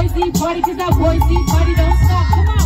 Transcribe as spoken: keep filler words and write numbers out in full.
Boise party, cause that Boise party don't stop. Come on.